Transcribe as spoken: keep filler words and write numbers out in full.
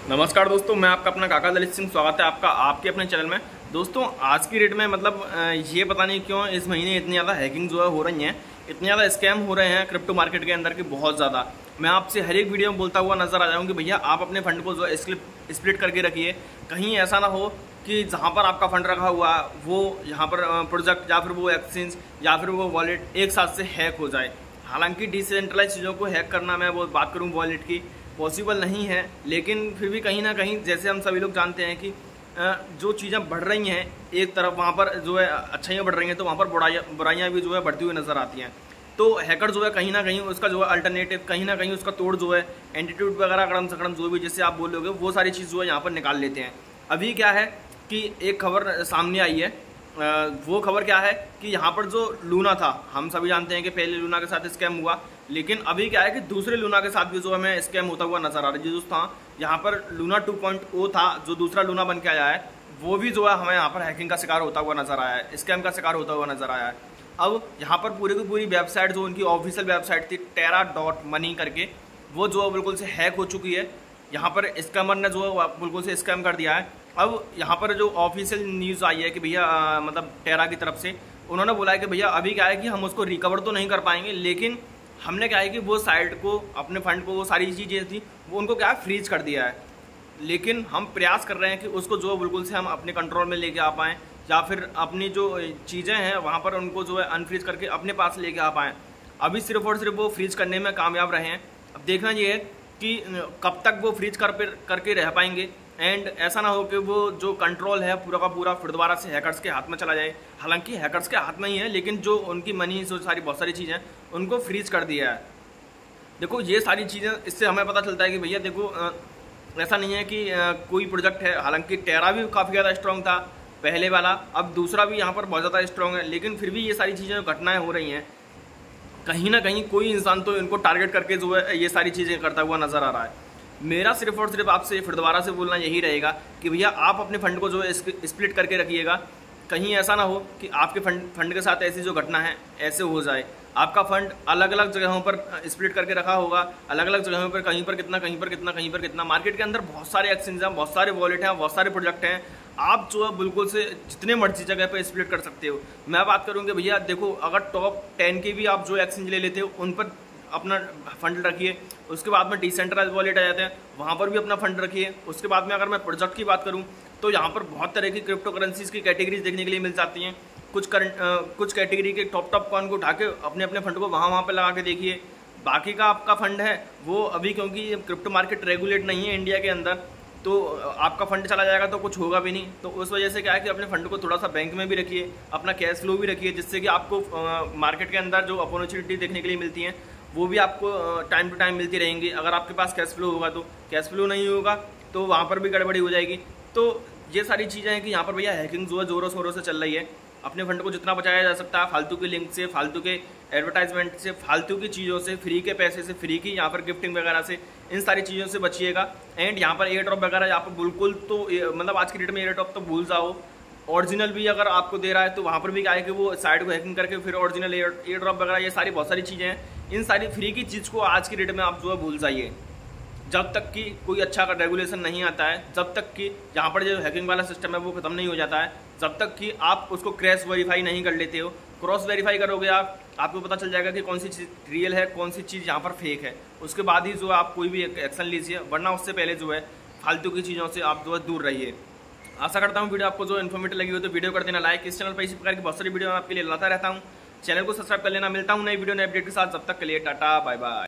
नमस्कार दोस्तों, मैं आपका अपना काका दलित सिंह। स्वागत है आपका आपके अपने चैनल में। दोस्तों आज की डेट में मतलब ये पता नहीं क्यों इस महीने इतनी ज़्यादा हैकिंग जो है हो रही हैं, इतने ज़्यादा स्कैम हो रहे हैं क्रिप्टो मार्केट के अंदर की बहुत ज़्यादा। मैं आपसे हर एक वीडियो में बोलता हुआ नजर आ जाऊँ कि भैया आप अपने फंड को जो है स्प्लिट करके रखिए। कहीं ऐसा ना हो कि जहाँ पर आपका फंड रखा हुआ वो यहाँ पर प्रोजेक्ट या फिर वो एक्सचेंज या फिर वो वॉलेट एक साथ से हैक हो जाए। हालांकि डिसेंट्रलाइज चीज़ों को हैक करना, मैं वो बात करूँ वॉलेट की, पॉसिबल नहीं है, लेकिन फिर भी कहीं ना कहीं जैसे हम सभी लोग जानते हैं कि जो चीज़ें बढ़ रही हैं एक तरफ, वहाँ पर जो है अच्छाइयाँ बढ़ रही हैं तो वहाँ पर बुराइयाँ बुराइयाँ भी जो है बढ़ती हुई नजर आती हैं। तो हैकर जो है कहीं ना कहीं उसका जो है अल्टरनेटिव, कहीं ना कहीं उसका तोड़ जो है एंटीट्यूड वगैरह कड़म सकड़म जो भी जिससे आप बोलोगे वो सारी चीज़ जो है यहाँ पर निकाल लेते हैं। अभी क्या है कि एक खबर सामने आई है, वो खबर क्या है कि यहाँ पर जो लूना था, हम सभी जानते हैं कि पहले लूना के साथ स्कैम हुआ, लेकिन अभी क्या है कि दूसरे लूना के साथ भी जो हमें स्कैम होता हुआ नजर आ रहा है। जो था यहाँ पर लूना टू पॉइंट ओ था, जो दूसरा लूना बन के आया है, वो भी जो है हमें यहाँ पर हैकिंग का शिकार होता हुआ नजर आया है, स्कैम का शिकार होता हुआ नजर आया है। अब यहाँ पर पूरी की पूरी वेबसाइट जो उनकी ऑफिशियल वेबसाइट थी टेरा डॉट मनी करके, वो जो है बिल्कुल से हैक हो चुकी है। यहाँ पर स्कैमर ने जो है बिल्कुल से स्कैम कर दिया है। अब यहाँ पर जो ऑफिशियल न्यूज़ आई है कि भैया मतलब टेरा की तरफ से उन्होंने बोला है कि भैया अभी क्या है कि हम उसको रिकवर तो नहीं कर पाएंगे, लेकिन हमने क्या है कि वो साइट को, अपने फंड को, वो सारी चीज़ें थी वो उनको क्या है फ्रीज कर दिया है। लेकिन हम प्रयास कर रहे हैं कि उसको जो बिल्कुल से हम अपने कंट्रोल में लेके आ पाएँ, या फिर अपनी जो चीज़ें हैं वहाँ पर उनको जो है अनफ्रीज करके अपने पास लेके आ पाएँ। अभी सिर्फ और सिर्फ वो फ्रीज करने में कामयाब रहे हैं। अब देखना ये है कि कब तक वो फ्रीज कर करके रह पाएंगे, एंड ऐसा ना हो कि वो जो कंट्रोल है पूरा का पूरा फिर दोबारा से हैकर्स के हाथ में चला जाए। हालांकि हैकर्स के हाथ में ही है, लेकिन जो उनकी मनी, जो सारी बहुत सारी चीज़ें उनको फ्रीज कर दिया है। देखो ये सारी चीज़ें, इससे हमें पता चलता है कि भैया देखो ऐसा नहीं है कि कोई प्रोजेक्ट है, हालांकि टेरा भी काफ़ी ज़्यादा स्ट्रॉन्ग था पहले वाला, अब दूसरा भी यहाँ पर बहुत ज़्यादा स्ट्रॉन्ग है, लेकिन फिर भी ये सारी चीज़ें घटनाएँ हो रही हैं, कहीं ना कहीं कोई इंसान तो इनको टारगेट करके जो है ये सारी चीज़ें करता हुआ नजर आ रहा है। मेरा सिर्फ और सिर्फ आपसे फिर दोबारा से बोलना यही रहेगा कि भैया आप अपने फंड को जो है स्प्लिट करके रखिएगा। कहीं ऐसा ना हो कि आपके फंड फंड के साथ ऐसी जो घटना है ऐसे हो जाए। आपका फंड अलग अलग जगहों पर स्प्लिट करके रखा होगा, अलग अलग जगहों पर, कहीं पर कितना, कहीं पर कितना, कहीं पर कितना। मार्केट के अंदर बहुत सारे एक्सचेंज हैं, बहुत सारे वॉलेट हैं, बहुत सारे प्रोजेक्ट हैं। आप जो है बिल्कुल से जितने मर्जी जगह पर स्प्लिट कर सकते हो। मैं बात करूँगी भैया देखो, अगर टॉप टेन के भी आप जो एक्सचेंज ले लेते हो उन पर अपना फंड रखिए। उसके बाद में डिसेंट्रलाइज वॉलेट आ जाते हैं, वहाँ पर भी अपना फंड रखिए। उसके बाद में अगर मैं प्रोजेक्ट की बात करूँ तो यहाँ पर बहुत तरह की क्रिप्टो करेंसीज की कैटेगरीज देखने के लिए मिल जाती हैं। कुछ करंट कुछ कैटेगरी के टॉप टॉप कॉइन को उठा के अपने अपने फंड को वहाँ वहाँ पर लगा के देखिए। बाकी का आपका फंड है वो अभी, क्योंकि क्रिप्टो मार्केट रेगुलेट नहीं है इंडिया के अंदर, तो आपका फंड चला जाएगा तो कुछ होगा भी नहीं। तो उस वजह से क्या है कि अपने फंड को थोड़ा सा बैंक में भी रखिए, अपना कैश फ्लो भी रखिए, जिससे कि आपको मार्केट के अंदर जो अपॉर्चुनिटी देखने के लिए मिलती हैं वो भी आपको टाइम टू टाइम मिलती रहेंगी। अगर आपके पास कैश फ्लो होगा तो, कैश फ्लो नहीं होगा तो वहाँ पर भी गड़बड़ी हो जाएगी। तो ये सारी चीज़ें हैं कि यहाँ पर भैया हैकिंग जो है ज़ोरों शोरों से चल रही है। अपने फंड को जितना बचाया जा सकता है फालतू के लिंक से, फालतू के एडवर्टाइजमेंट से, फालतू की चीज़ों से, फ्री के पैसे से, फ्री की यहाँ पर गिफ्टिंग वगैरह से, इन सारी चीज़ों से बचिएगा। एंड यहाँ पर एयर ड्रॉप वगैरह यहाँ पर बिल्कुल, तो मतलब आज की डेट में एयर ड्रॉप तो भूल जाओ। ओरिजिनल भी अगर आपको दे रहा है तो वहाँ पर भी क्या है कि वो साइट को हैकिंग करके फिर ओरिजिनल एयर ड्रॉप वगैरह, ये सारी बहुत सारी चीज़ें हैं। इन सारी फ्री की चीज़ को आज की डेट में आप जो है भूल जाइए। जब तक कि कोई अच्छा का रेगुलेशन नहीं आता है, जब तक कि यहाँ पर जो हैकिंग वाला सिस्टम है वो खत्म नहीं हो जाता है, जब तक कि आप उसको क्रैश वेरीफाई नहीं कर लेते हो। क्रॉस वेरीफाई करोगे आप, आपको पता चल जाएगा कि कौन सी चीज़ रियल है, कौन सी चीज़ यहाँ पर फेक है। उसके बाद ही जो है आप कोई भी एक्शन लीजिए, वरना उससे पहले जो है फालतू की चीज़ों से आप जो है दूर रहिए। आशा करता हूँ वीडियो आपको जो इन्फॉर्मेटिव लगी हो तो वीडियो कर देना लाइक। इस चैनल पर इसी प्रकार की बहुत सारी वीडियो मैं आपके लिए लाता रहता हूँ। चैनल को सब्सक्राइब कर लेना। मिलता हूँ नई वीडियो नए अपडेट के साथ, जब तक के लिए टाटा बाय बाय।